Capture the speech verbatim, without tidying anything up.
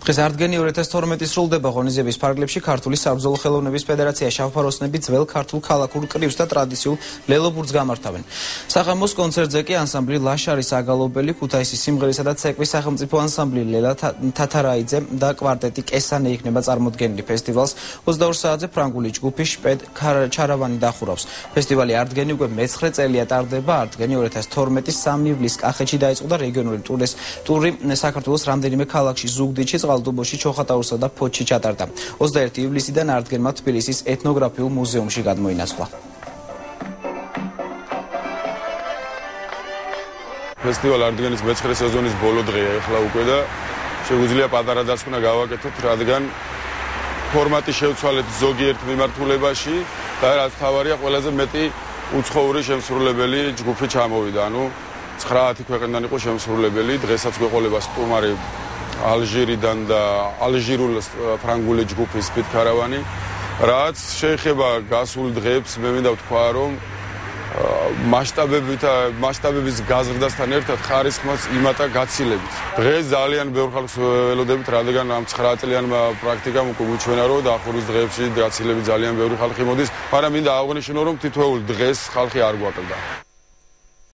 დღეს ართგენი ორი ათას თორმეტი სრულდება ღონისძიების ფარგლებში ქართული საბრძოლო ხელოვნების ფედერაცია შავფაროსნები ძველ ქართულ ქალაქურ კრივს და ტრადიციულ ლელობურთს გამართავენ. სახამოს კონცერტზე კი ანსამბლი ლაშარის აგალობელი, ქუთაისის სიმღერისა და ცეკვის სახელმწიფო ანსამბლი ლელა თათარაიძე და კვარტეტი კესანე იქნება წარმოდგენილი. ფესტივალს ოცდაორ საათზე ფრანგული ჯგუფი შპედ ჩარავანი დახურავს. ფესტივალი ართგენი უკვე მეცხრე წელია ტარდება. ართგენი ორი ათას თორმეტის სამი ივლისს კახეთში დაიწყო და რეგიონული ტურის ტური საქართველოს რამდენიმე ქალაქში ზუგდიდში, წყალტუბოში, ჩოხატაურსა და ფოთში ჩატარდა. ოცდაერთი ივლისიდან ართგენმა თბილისის ეთნოგრაფიულ მუზეუმში გადმოინაცვლა. ფესტივალ ართგენის მეცხრე სეზონის ბოლო დღეა ეხლა უკვე და შეგვიძლია პატარა დასკვნა გავაკეთოთ, რადგან ფორმატი შევცვალეთ ზოგიერთ მიმართულებაში და რაც თავარია ყველაზე მეტი უცხოური შემსრულებელი ჯგუფი ჩამოვიდა. ანუ ცხრაათი ქვეყნიდან იყო შემსრულებელი, დღესაც გვეყოლება სტუმარი ალჟირიდან და ალჟირულ ფრანგული ჯგუფი სპიდ ქარავანი. რაც შეეხება გასულ დღეებს, მე მინდა ვთქვა, რომ მასშტაბებით მასშტაბების გაზრდასთან ერთად ხარისხმაც იმატა გაცილებით. დღეს ძალიან ბევრ ხალხს ველოდებით, რადგან ამ ცხრა წლიან პრაქტიკამ უკვე გვიჩვენა, რომ დახურვის დღეებში გაცილებით ძალიან ბევრი ხალხი მოდის, მაგრამ მინდა აღვნიშნო, რომ თითოეულ დღეს ხალხი არ გვაკლდა.